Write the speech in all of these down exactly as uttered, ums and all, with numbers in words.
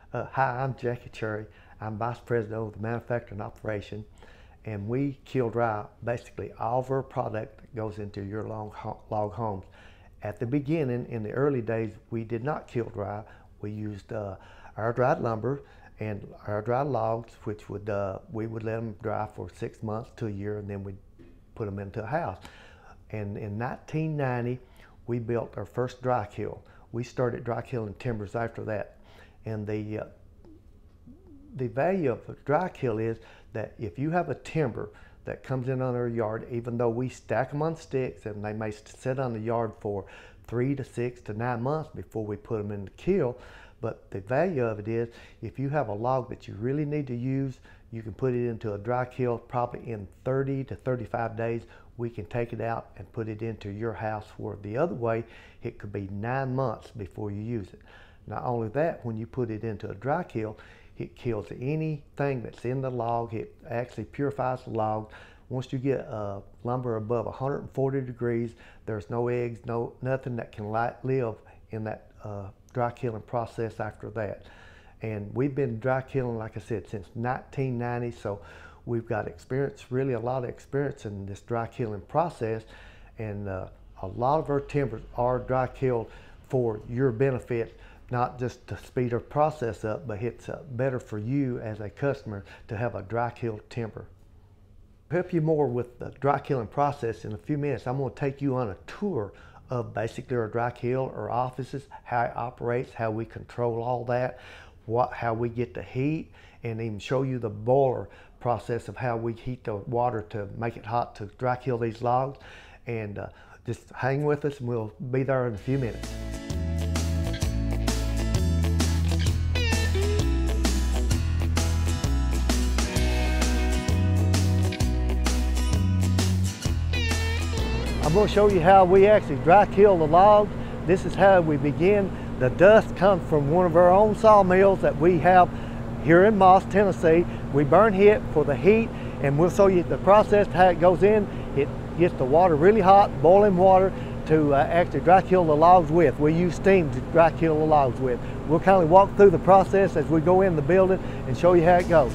Uh, hi, I'm Jackie Cherry. I'm Vice President of the Manufacturing Operation, and we kiln dry basically all of our product that goes into your log, log homes. At the beginning, in the early days, we did not kiln dry. We used uh, air dried lumber and air dried logs, which would uh, we would let them dry for six months to a year, and then we'd put them into a house. And in nineteen ninety, we built our first dry kiln. We started dry kilning timbers after that. And the, uh, the value of a dry kiln is that if you have a timber that comes in on our yard, even though we stack them on sticks and they may sit on the yard for three to six to nine months before we put them in the kiln, but the value of it is if you have a log that you really need to use, you can put it into a dry kiln probably in thirty to thirty-five days. We can take it out and put it into your house, where the other way it could be nine months before you use it. Not only that, when you put it into a dry kiln, it kills anything that's in the log. It actually purifies the log. Once you get uh, lumber above one hundred forty degrees, there's no eggs, no nothing that can live in that uh, dry kilning process after that. And we've been dry kilning, like I said, since nineteen ninety, so we've got experience, really a lot of experience in this dry kilning process. And uh, a lot of our timbers are dry kilned for your benefit, not just to speed our process up, but it's uh, better for you as a customer to have a dry kiln timber. To help you more with the dry kilning process, in a few minutes I'm going to take you on a tour of basically our dry kiln, our offices, how it operates, how we control all that, what, how we get the heat, and even show you the boiler process of how we heat the water to make it hot to dry kiln these logs. And uh, just hang with us and we'll be there in a few minutes. I'm going to show you how we actually dry kiln the logs. This is how we begin. The dust comes from one of our own sawmills that we have here in Moss, Tennessee. We burn it for the heat, and we'll show you the process, how it goes in. It gets the water really hot, boiling water, to uh, actually dry kiln the logs with. We use steam to dry kiln the logs with. We'll kind of walk through the process as we go in the building and show you how it goes.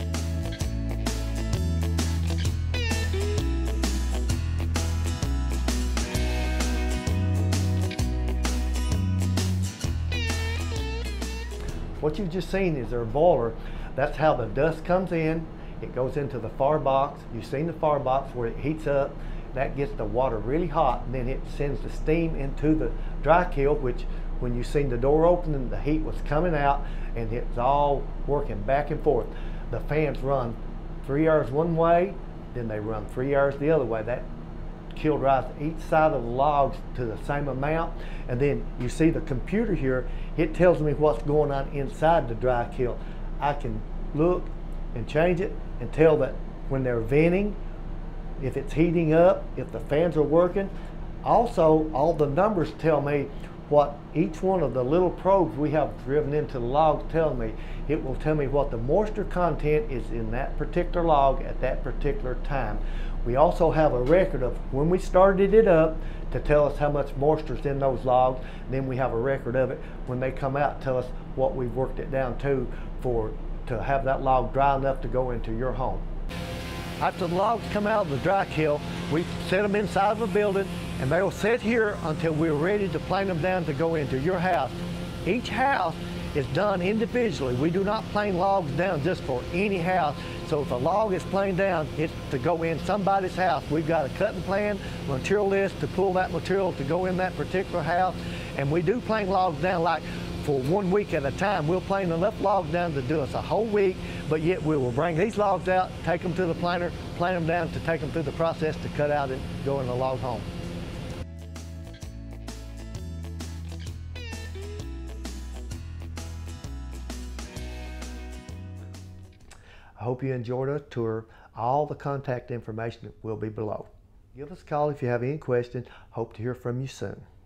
What you've just seen is our boiler. That's how the dust comes in. It goes into the fire box. You've seen the fire box where it heats up. That gets the water really hot, and then it sends the steam into the dry kiln, which when you seen the door open and the heat was coming out, and it's all working back and forth. The fans run three hours one way, then they run three hours the other way. That kiln dries each side of the logs to the same amount, and then you see the computer here. It tells me what's going on inside the dry kiln. I can look and change it and tell that when they're venting, if it's heating up, if the fans are working. Also, all the numbers tell me what each one of the little probes we have driven into the log tell me. It will tell me what the moisture content is in that particular log at that particular time. We also have a record of when we started it up to tell us how much moisture is in those logs. Then we have a record of it when they come out, tell us what we've worked it down to for to have that log dry enough to go into your home. After the logs come out of the dry kiln, we set them inside of a building, and they will sit here until we're ready to plane them down to go into your house. Each house is done individually. We do not plane logs down just for any house. So if a log is planed down, it's to go in somebody's house. We've got a cutting plan, material list to pull that material to go in that particular house. And we do plane logs down like for one week at a time. We'll plane enough logs down to do us a whole week, but yet we will bring these logs out, take them to the planer, plane them down to take them through the process to cut out and go in the log home. I hope you enjoyed our tour. All the contact information will be below. Give us a call if you have any questions. Hope to hear from you soon.